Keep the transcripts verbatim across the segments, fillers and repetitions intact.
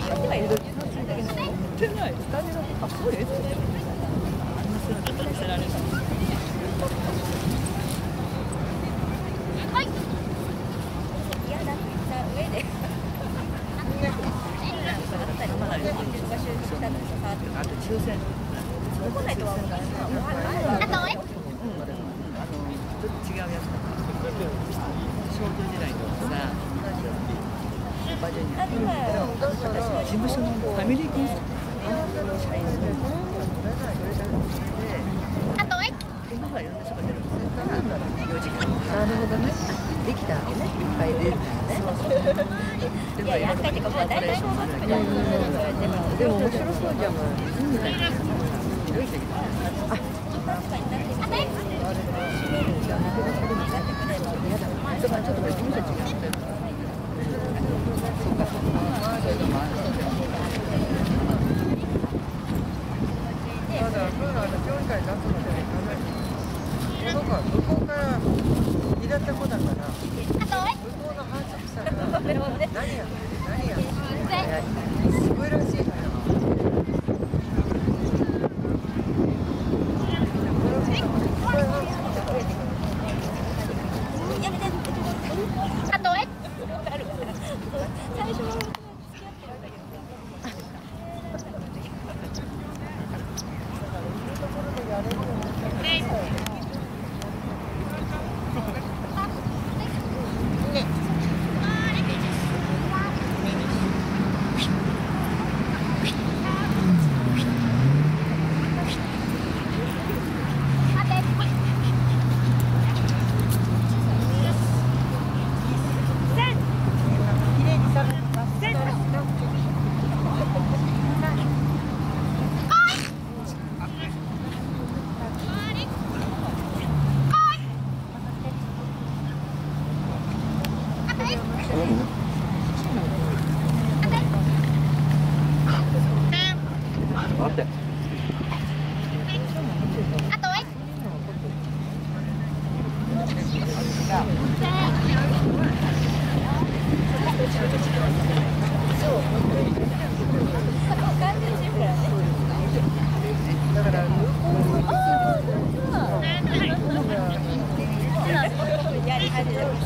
ってはいる。持ってない。下地のあ、これ。あんな姿見せられた。はい。いやだった上で。あと抽選。来ないとは思うから。あとえ？うん。あのちょっと違うやつだ。少女時代のさ。場所にある。事務所のファミリーコンサート。あとえ？今はいろんな人が出るんですよ。よじかん。なるほどね。できたわけね。いっぱい出るからね。いやいや、赤いってか、まあ大体そうなってる。でも面白そうじゃん。広い席だ。あ、確かに確かに。閉めるんじゃなくて、嫌だ。だからちょっと別にたちが。そうかそうか。まだプールあの競技会出すので行かない。この子は向こうからいらった子だから。向こうの反則さが何やって何やってすごいらしいのよ。あとえ？最初は付き合ってるんだけど。待って。あとえ？だから向こうのやり始める。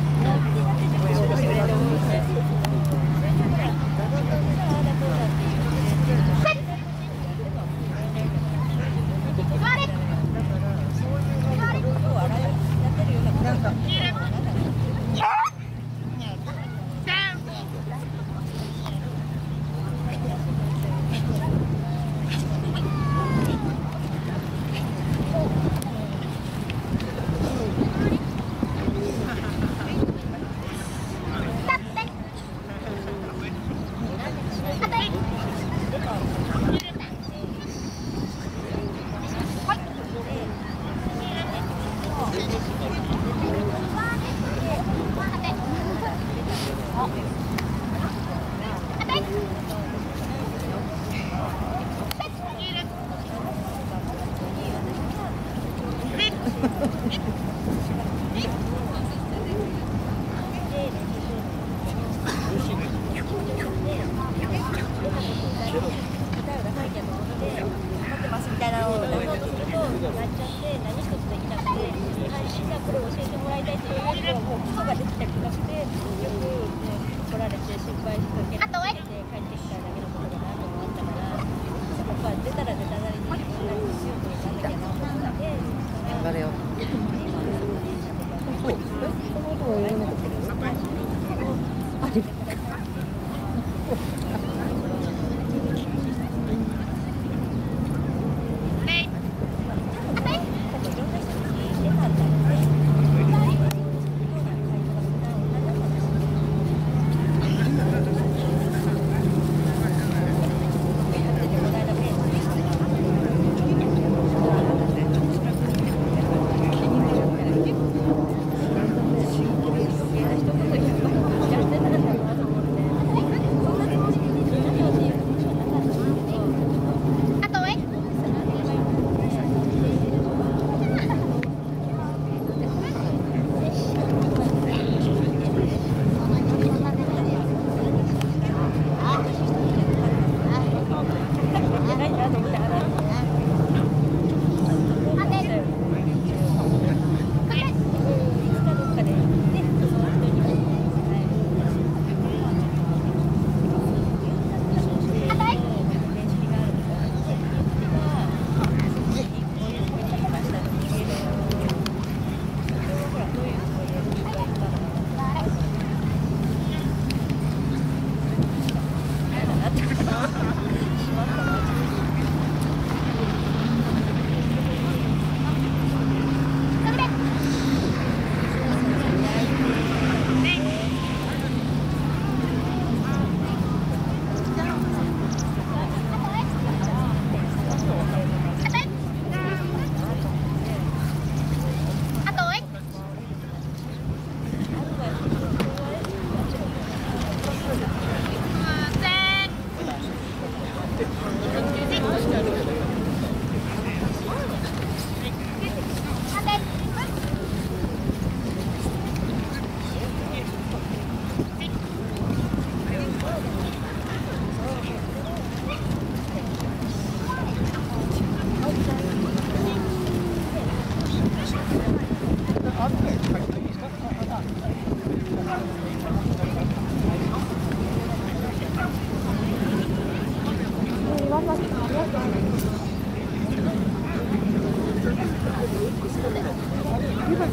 みたいなのを出そうとするとなっちゃって何一つできなくて、配信じゃあこれ教えてもらいたいっていうやつをもう基礎ができたりとかしてよく、ね、来られて心配して帰ってきたら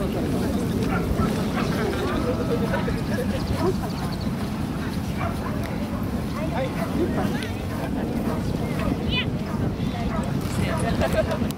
はい。